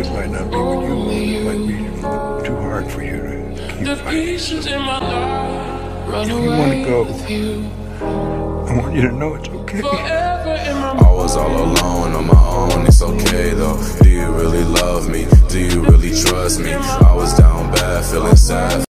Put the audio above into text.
it might not be what you want. It might be too hard for you to keep fighting. So, if you want to go, I want you to know it's okay. I was all alone on my own, it's okay though. Do you really love me? Do you really trust me? I was down bad, feeling sad.